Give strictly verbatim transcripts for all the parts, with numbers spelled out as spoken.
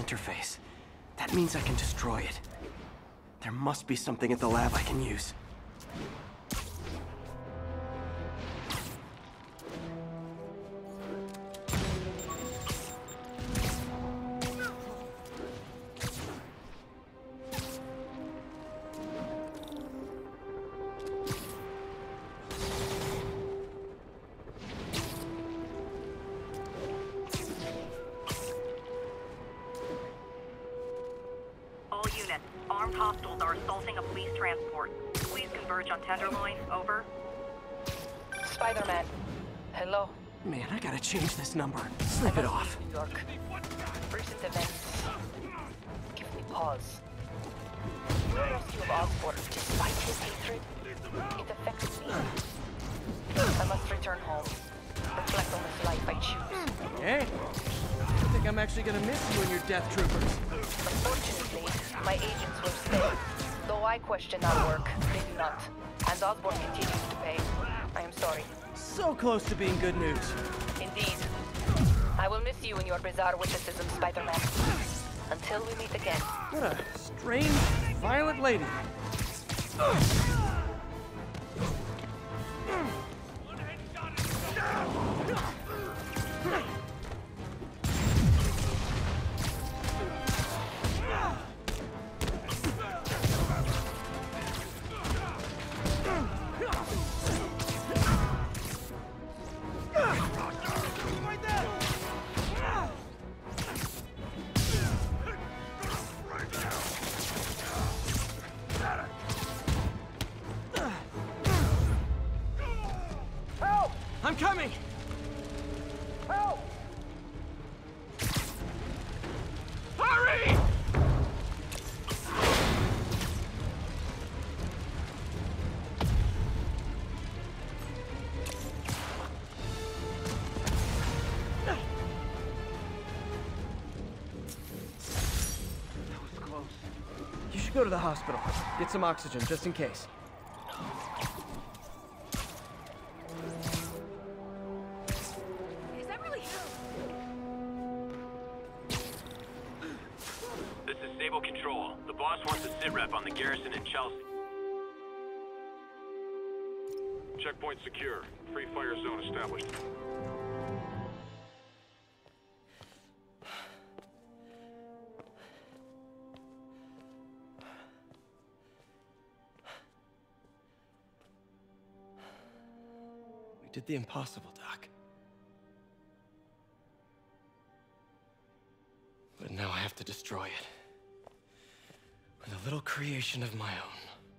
interface. That means I can destroy it. There must be something at the lab I can use. Armed hostiles are assaulting a police transport. Please converge on Tenderloin. Over. Spider-Man. Hello. Man, I gotta change this number. Slip it off. New York. Recent events give me pause. Your rescue of Osborn, despite his hatred, it affects me. I must return home. Reflect on this life I choose. Hey, I think I'm actually gonna miss you and your death troopers. Unfortunately, my agents will stay. Though I question our work, they do not. And Osborn continues to pay. I am sorry. So close to being good news. Indeed. I will miss you and your bizarre witticism, Spider-Man. Until we meet again. What a strange, violent lady. I'm coming! Help! Hurry! That was close. You should go to the hospital. Get some oxygen, just in case. Control. The boss wants a sit rep on the garrison in Chelsea. Checkpoint secure. Free fire zone established. We did the impossible, Doc. But now I have to destroy it. With a little creation of my own.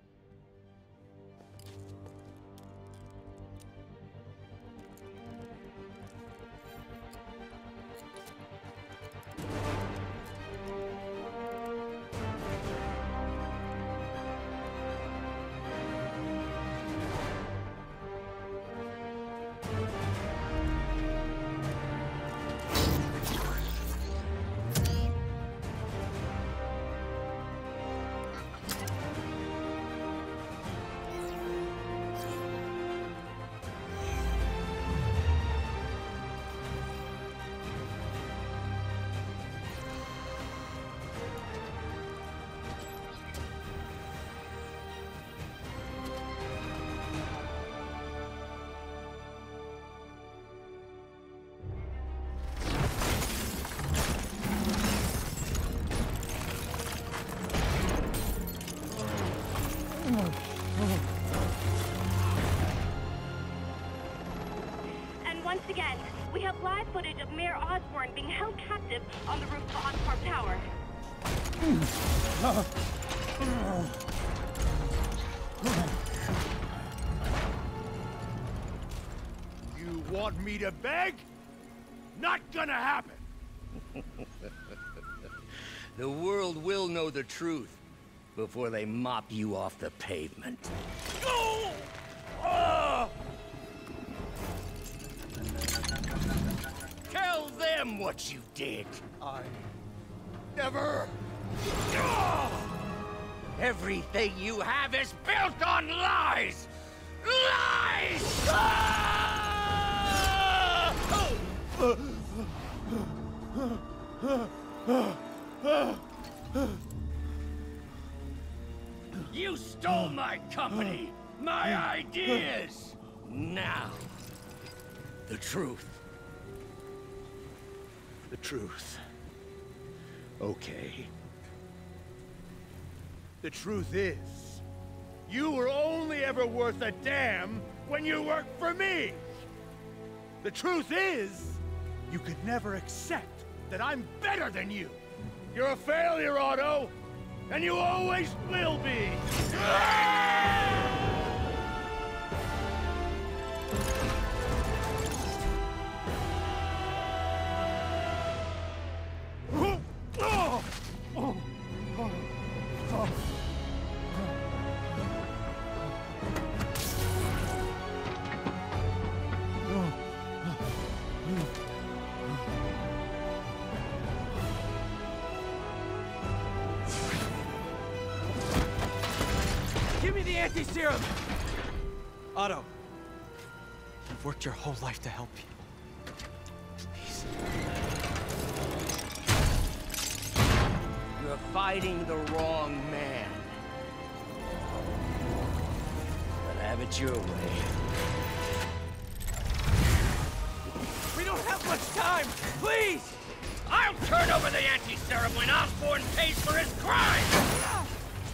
And once again, we have live footage of Mayor Osborn being held captive on the roof of Oscorp Tower. You want me to beg? Not gonna happen! The world will know the truth before they mop you off the pavement. Go! Oh! Tell them what you did. I... never... Everything you have is built on lies! Lies! Ah! You stole my company, my ideas! Now, the truth. The truth. Okay. The truth is, you were only ever worth a damn when you worked for me! The truth is, you could never accept that I'm better than you! You're a failure, Otto! And you always will be! Give me the anti-serum! Otto, you've worked your whole life to help people. Please. You're fighting the wrong man. But have it your way. We don't have much time! Please! I'll turn over the anti-serum when Osborn pays for his crime!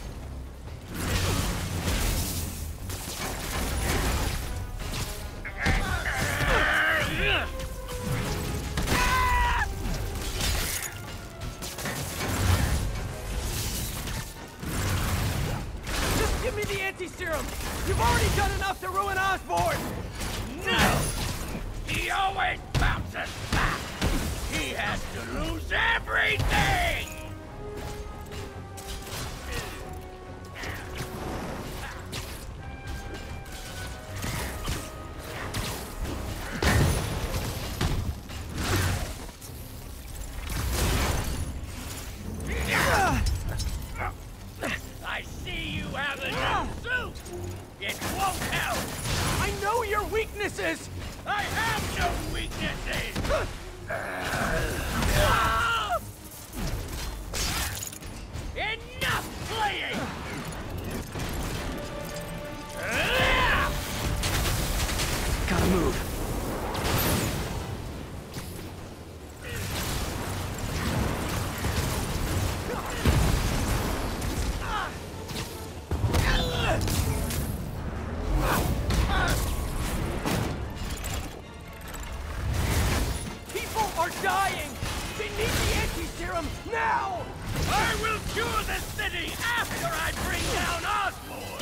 Just give me the anti-serum! You've already done enough to ruin Osborn! No! He always bounces back! He has to lose everything! I see you have a new suit! It won't help! I know your weaknesses! I have no weaknesses! Enough playing! Gotta move. People are dying! They need the anti-serum now! I will cure the city after I bring down Osborn!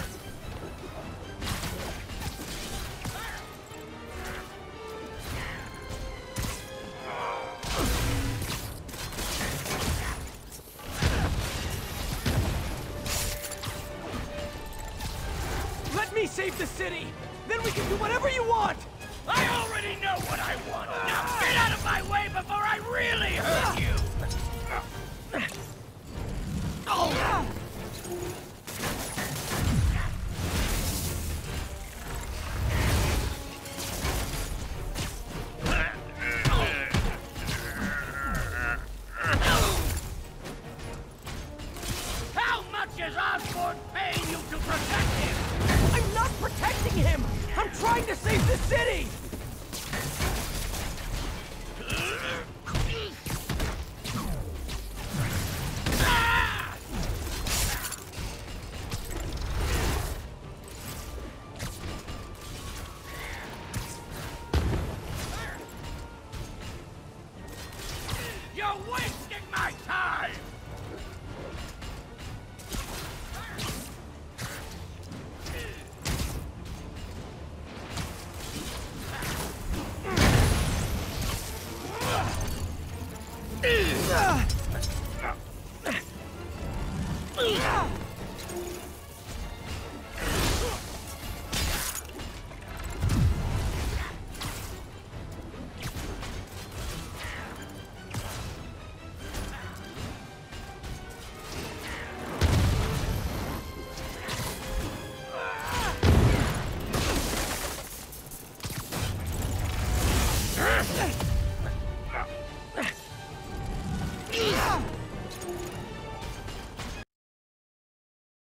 Let me save the city! Then we can do whatever you want! I already know what I want! Now get out of my way before I really hurt you! Oh! How much is Osborn paying you to protect him? I'm not protecting him! I'm trying to save the city!